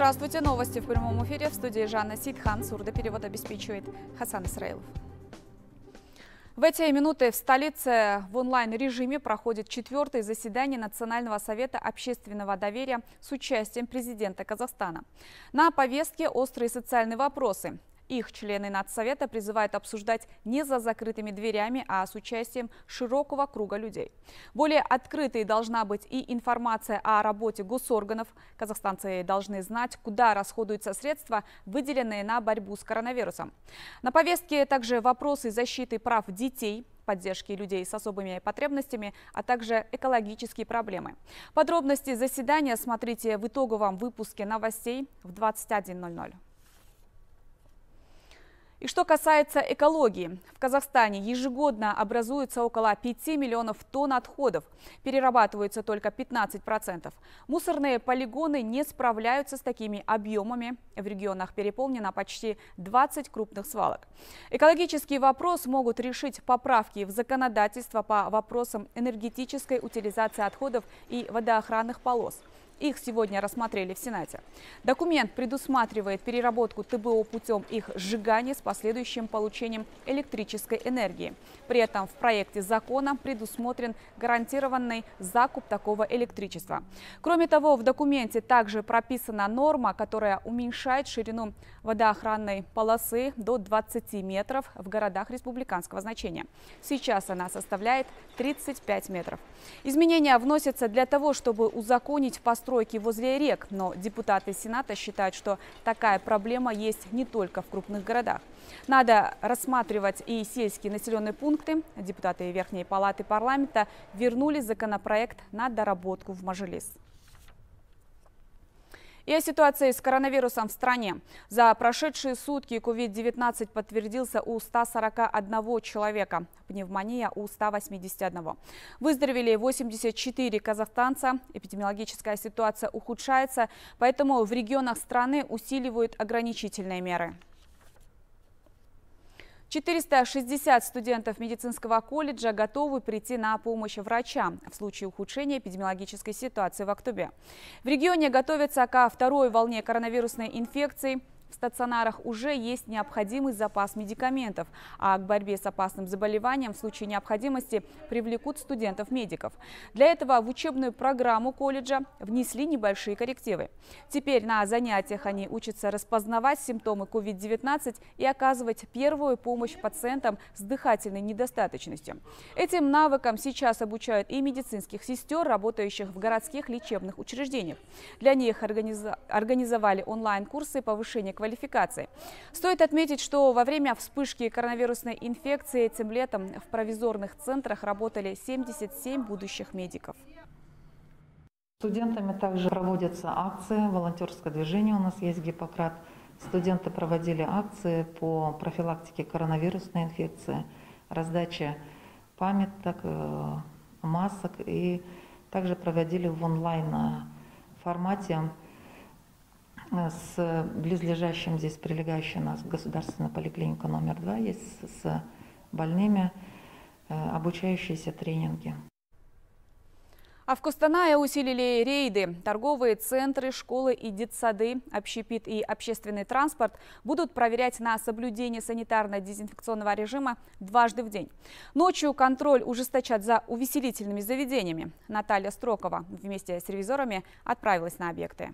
Здравствуйте, новости в прямом эфире. В студии Жанна Сидхан. Сурдоперевод обеспечивает Хасан Исраилов. В эти минуты в столице в онлайн-режиме проходит 4-е заседание Национального совета общественного доверия с участием президента Казахстана. На повестке острые социальные вопросы. Их члены Нацсовета призывают обсуждать не за закрытыми дверями, а с участием широкого круга людей. Более открытой должна быть и информация о работе госорганов. Казахстанцы должны знать, куда расходуются средства, выделенные на борьбу с коронавирусом. На повестке также вопросы защиты прав детей, поддержки людей с особыми потребностями, а также экологические проблемы. Подробности заседания смотрите в итоговом выпуске новостей в 21:00. И что касается экологии, в Казахстане ежегодно образуется около 5 миллионов тонн отходов, перерабатываются только 15%. Мусорные полигоны не справляются с такими объемами. В регионах переполнено почти 20 крупных свалок. Экологический вопрос могут решить поправки в законодательство по вопросам энергетической утилизации отходов и водоохранных полос. Их сегодня рассмотрели в Сенате. Документ предусматривает переработку ТБО путем их сжигания с последующим получением электрической энергии. При этом в проекте закона предусмотрен гарантированный закуп такого электричества. Кроме того, в документе также прописана норма, которая уменьшает ширину водоохранной полосы до 20 метров в городах республиканского значения. Сейчас она составляет 35 метров. Изменения вносятся для того, чтобы узаконить постройки возле рек, но депутаты Сената считают, что такая проблема есть не только в крупных городах. Надо рассматривать и сельские населенные пункты. Депутаты Верхней палаты парламента вернули законопроект на доработку в Мажилис. И о ситуации с коронавирусом в стране. За прошедшие сутки COVID-19 подтвердился у 141 человека, пневмония у 181. Выздоровели 84 казахстанца. Эпидемиологическая ситуация ухудшается, поэтому в регионах страны усиливают ограничительные меры. 460 студентов медицинского колледжа готовы прийти на помощь врачам в случае ухудшения эпидемиологической ситуации в Актубе. В регионе готовятся ко второй волне коронавирусной инфекции. В стационарах уже есть необходимый запас медикаментов, а к борьбе с опасным заболеванием в случае необходимости привлекут студентов-медиков. Для этого в учебную программу колледжа внесли небольшие коррективы. Теперь на занятиях они учатся распознавать симптомы COVID-19 и оказывать первую помощь пациентам с дыхательной недостаточностью. Этим навыкам сейчас обучают и медицинских сестер, работающих в городских лечебных учреждениях. Для них организовали онлайн-курсы повышения квалификации. Стоит отметить, что во время вспышки коронавирусной инфекции этим летом в провизорных центрах работали 77 будущих медиков. Студентами также проводятся акции, волонтерское движение у нас есть «Гиппократ». Студенты проводили акции по профилактике коронавирусной инфекции, раздаче памяток, масок и также проводили в онлайн формате с близлежащим здесь прилегающей у нас государственная поликлиника номер 2 есть с больными обучающиеся тренинги. А в Костанае усилили рейды. Торговые центры, школы и детсады, общепит и общественный транспорт будут проверять на соблюдение санитарно-дезинфекционного режима дважды в день. Ночью контроль ужесточат за увеселительными заведениями. Наталья Строкова вместе с ревизорами отправилась на объекты.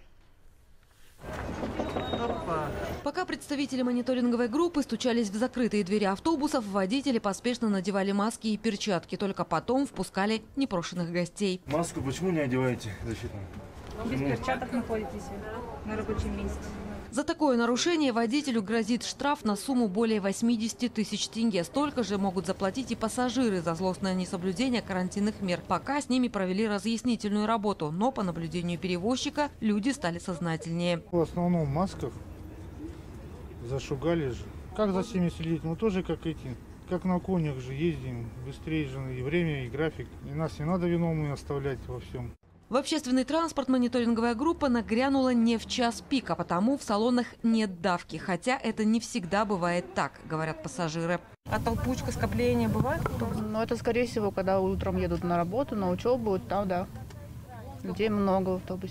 Пока представители мониторинговой группы стучались в закрытые двери автобусов, водители поспешно надевали маски и перчатки. Только потом впускали непрошенных гостей. Маску почему не одеваете защитную? Без перчаток находитесь на рабочем месте. За такое нарушение водителю грозит штраф на сумму более 80 тысяч тенге. Столько же могут заплатить и пассажиры за злостное несоблюдение карантинных мер. Пока с ними провели разъяснительную работу, но по наблюдению перевозчика люди стали сознательнее. В основном в масках зашугали же. Как за всеми следить? Мы тоже как эти, как на конях же ездим, быстрее же и время, и график. И нас не надо виновными оставлять во всем. В общественный транспорт мониторинговая группа нагрянула не в час пик, а потому в салонах нет давки. Хотя это не всегда бывает так, говорят пассажиры. А толпучка, скопление бывает? Ну, это, скорее всего, когда утром едут на работу, на учебу, там, да. Людей много в автобусе.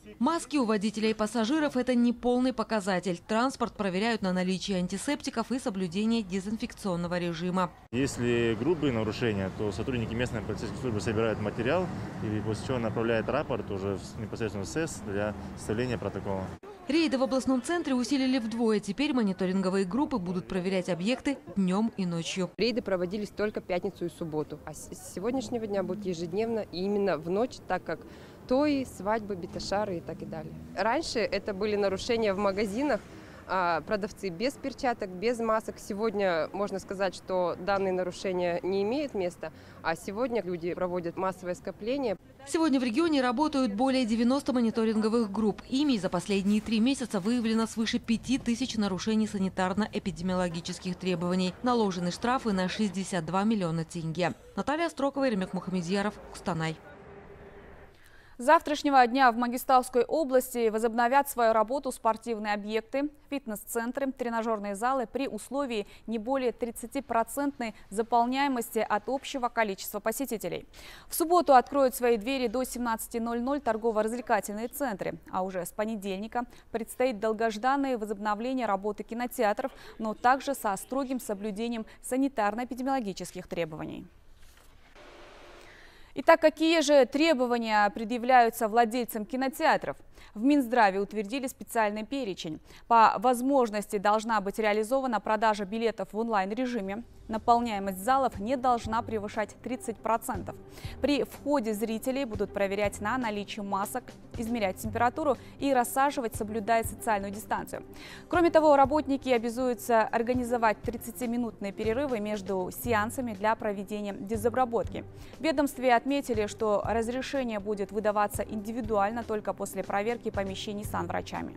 Маски у водителей и пассажиров – это не полный показатель. Транспорт проверяют на наличие антисептиков и соблюдение дезинфекционного режима. Если грубые нарушения, то сотрудники местной полицейской службы собирают материал и после чего направляют рапорт уже непосредственно в СЭС для составления протокола. Рейды в областном центре усилили вдвое. Теперь мониторинговые группы будут проверять объекты днем и ночью. Рейды проводились только пятницу и субботу. А с сегодняшнего дня будет ежедневно и именно в ночь, так как тои, свадьбы, биташары и так и далее. Раньше это были нарушения в магазинах. Продавцы без перчаток, без масок. Сегодня можно сказать, что данные нарушения не имеют места, а сегодня люди проводят массовое скопление. Сегодня в регионе работают более 90 мониторинговых групп. Ими за последние 3 месяца выявлено свыше 5000 нарушений санитарно-эпидемиологических требований. Наложены штрафы на 62 миллиона тенге. Наталья Строкова, Ремек Мухамедьяров, Кустанай. С завтрашнего дня в Мангистауской области возобновят свою работу спортивные объекты, фитнес-центры, тренажерные залы при условии не более 30% заполняемости от общего количества посетителей. В субботу откроют свои двери до 17:00 торгово-развлекательные центры, а уже с понедельника предстоит долгожданное возобновление работы кинотеатров, но также со строгим соблюдением санитарно-эпидемиологических требований. Итак, какие же требования предъявляются владельцам кинотеатров? В Минздраве утвердили специальный перечень. По возможности должна быть реализована продажа билетов в онлайн-режиме. Наполняемость залов не должна превышать 30%. При входе зрителей будут проверять на наличие масок, измерять температуру и рассаживать, соблюдая социальную дистанцию. Кроме того, работники обязуются организовать 30-минутные перерывы между сеансами для проведения дезобработки. В ведомстве отметили, что разрешение будет выдаваться индивидуально только после проверки помещений санврачами.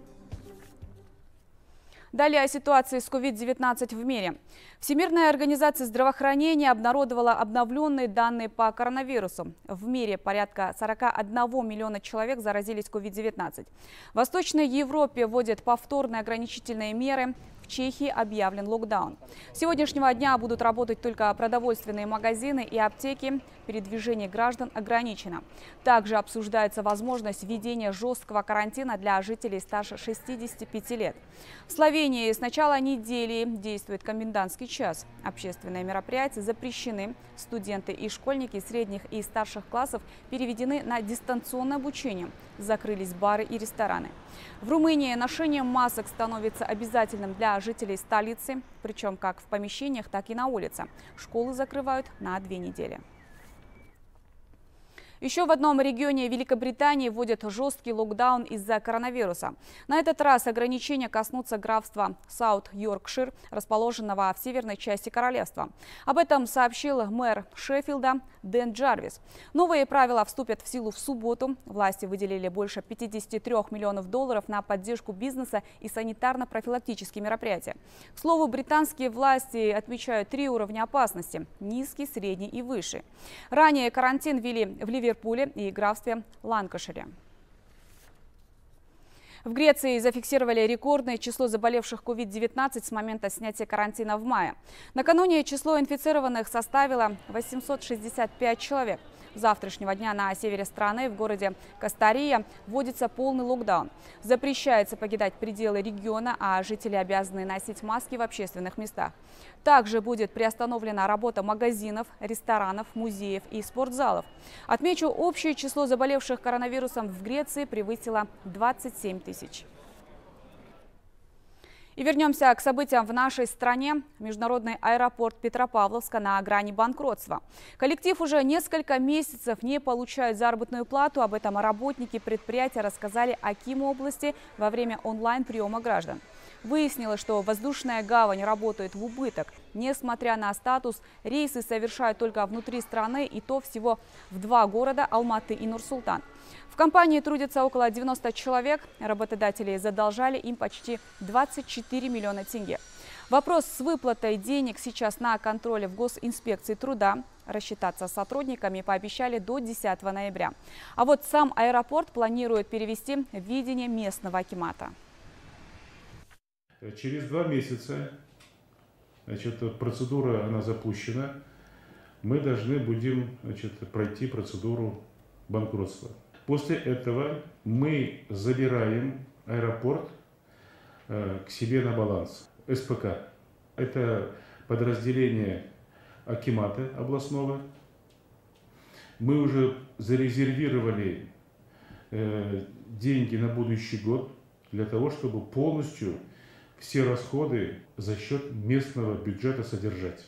Далее о ситуации с COVID-19 в мире. Всемирная организация здравоохранения обнародовала обновленные данные по коронавирусу. В мире порядка 41 миллиона человек заразились COVID-19. В Восточной Европе вводят повторные ограничительные меры. В Чехии объявлен локдаун. С сегодняшнего дня будут работать только продовольственные магазины и аптеки. Передвижение граждан ограничено. Также обсуждается возможность введения жесткого карантина для жителей старше 65 лет. В Словении с начала недели действует комендантский час. Общественные мероприятия запрещены. Студенты и школьники средних и старших классов переведены на дистанционное обучение. Закрылись бары и рестораны. В Румынии ношение масок становится обязательным для жителей столицы, причем как в помещениях, так и на улице. Школы закрывают на 2 недели. Еще в одном регионе Великобритании вводят жесткий локдаун из-за коронавируса. На этот раз ограничения коснутся графства Саут-Йоркшир, расположенного в северной части королевства. Об этом сообщил мэр Шеффилда Дэн Джарвис. Новые правила вступят в силу в субботу. Власти выделили больше 53 миллионов долларов на поддержку бизнеса и санитарно-профилактические мероприятия. К слову, британские власти отмечают 3 уровня опасности – низкий, средний и высший. Ранее карантин ввели в Ливерпуле и графстве Ланкашире. В Греции зафиксировали рекордное число заболевших COVID-19 с момента снятия карантина в мае. Накануне число инфицированных составило 865 человек. С завтрашнего дня на севере страны, в городе Кастария, вводится полный локдаун. Запрещается покидать пределы региона, а жители обязаны носить маски в общественных местах. Также будет приостановлена работа магазинов, ресторанов, музеев и спортзалов. Отмечу, общее число заболевших коронавирусом в Греции превысило 27 тысяч. И вернемся к событиям в нашей стране. Международный аэропорт Петропавловска на грани банкротства. Коллектив уже несколько месяцев не получает заработную плату. Об этом работники предприятия рассказали Акиму области во время онлайн-приема граждан. Выяснилось, что воздушная гавань работает в убыток. Несмотря на статус, рейсы совершают только внутри страны, и то всего в 2 города – Алматы и Нур-Султан. В компании трудится около 90 человек. Работодатели задолжали им почти 24 миллиона тенге. Вопрос с выплатой денег сейчас на контроле в Госинспекции труда. Рассчитаться с сотрудниками пообещали до 10 ноября. А вот сам аэропорт планирует перевести в ведение местного акимата. Через 2 месяца, процедура она запущена. Мы должны будем пройти процедуру банкротства. После этого мы забираем аэропорт к себе на баланс. СПК – это подразделение акимата областного. Мы уже зарезервировали деньги на будущий год для того, чтобы полностью все расходы за счет местного бюджета содержать.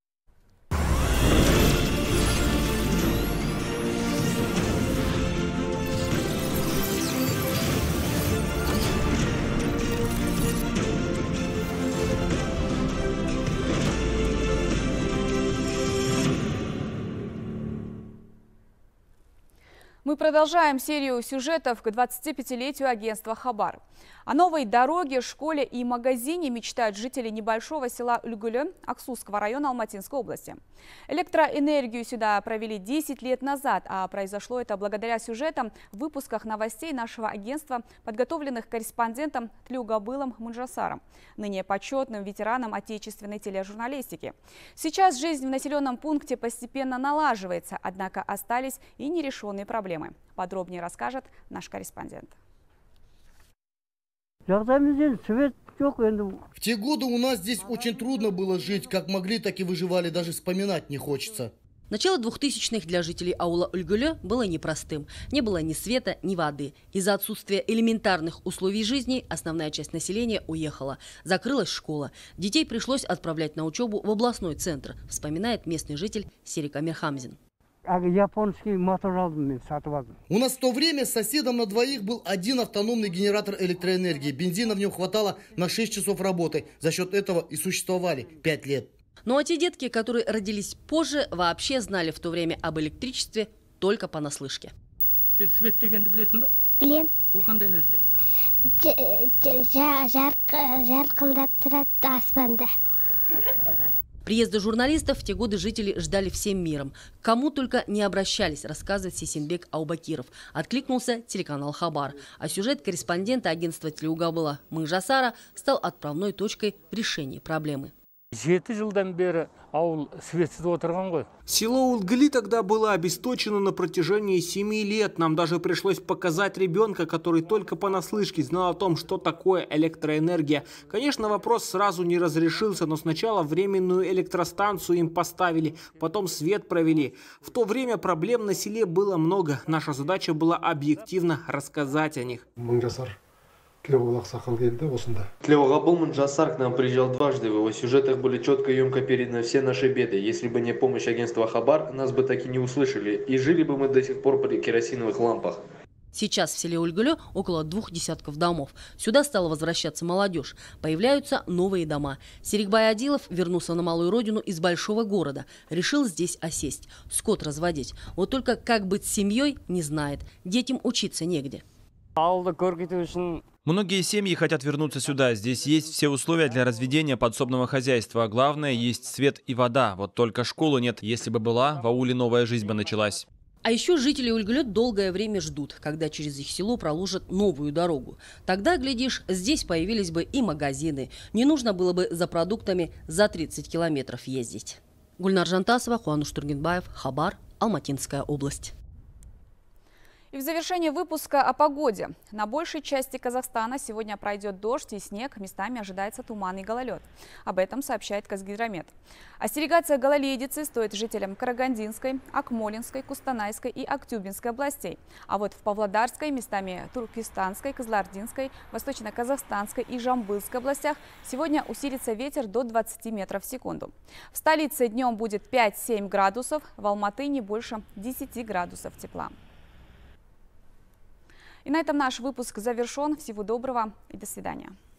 Мы продолжаем серию сюжетов к 25-летию агентства «Хабар». О новой дороге, школе и магазине мечтают жители небольшого села Ульгуле Аксусского района Алматинской области. Электроэнергию сюда провели 10 лет назад, а произошло это благодаря сюжетам в выпусках новостей нашего агентства, подготовленных корреспондентом Тлеугабылом Мунжасаром, ныне почетным ветераном отечественной тележурналистики. Сейчас жизнь в населенном пункте постепенно налаживается, однако остались и нерешенные проблемы. Подробнее расскажет наш корреспондент. В те годы у нас здесь очень трудно было жить. Как могли, так и выживали. Даже вспоминать не хочется. Начало 2000-х для жителей аула Ульгуле было непростым. Не было ни света, ни воды. Из-за отсутствия элементарных условий жизни основная часть населения уехала. Закрылась школа. Детей пришлось отправлять на учебу в областной центр, вспоминает местный житель Серик Амирхамзин. У нас в то время с соседом на двоих был один автономный генератор электроэнергии. Бензина в нем хватало на 6 часов работы. За счет этого и существовали 5 лет. Ну а те детки, которые родились позже, вообще знали в то время об электричестве только понаслышке. Приезда журналистов в те годы жители ждали всем миром. К кому только не обращались, рассказывает Сисенбек Аубакиров. Откликнулся телеканал «Хабар». А сюжет корреспондента агентства Тлеугабыла Мунжасара стал отправной точкой в решении проблемы. Село Улгли тогда было обесточено на протяжении 7 лет. Нам даже пришлось показать ребенка, который только понаслышке знал о том, что такое электроэнергия. Конечно, вопрос сразу не разрешился, но сначала временную электростанцию им поставили, потом свет провели. В то время проблем на селе было много. Наша задача была объективно рассказать о них. Тлеугабыл Мунжасар к нам приезжал дважды. В его сюжетах были четко и емко переданы все наши беды. Если бы не помощь агентства «Хабар», нас бы так и не услышали. И жили бы мы до сих пор при керосиновых лампах. Сейчас в селе Ульгуле около 2 десятков домов. Сюда стала возвращаться молодежь. Появляются новые дома. Серикбай Адилов вернулся на малую родину из большого города. Решил здесь осесть, скот разводить. Вот только как быть с семьей, не знает. Детям учиться негде. Многие семьи хотят вернуться сюда. Здесь есть все условия для разведения подсобного хозяйства. Главное, есть свет и вода. Вот только школы нет. Если бы была, в ауле новая жизнь бы началась. А еще жители Ульгуле долгое время ждут, когда через их село проложат новую дорогу. Тогда, глядишь, здесь появились бы и магазины. Не нужно было бы за продуктами за 30 километров ездить. Гульнар Жантасова, Хуануш Тургенбаев, Хабар, Алматинская область. И в завершение выпуска о погоде. На большей части Казахстана сегодня пройдет дождь и снег, местами ожидается туман и гололед. Об этом сообщает Казгидромет. Остерегаться гололедицы стоит жителям Карагандинской, Акмолинской, Кустанайской и Актюбинской областей. А вот в Павлодарской, местами Туркестанской, Кызылординской, Восточно-Казахстанской и Жамбылской областях сегодня усилится ветер до 20 метров в секунду. В столице днем будет 5-7 градусов, в Алматы не больше 10 градусов тепла. И на этом наш выпуск завершен. Всего доброго и до свидания.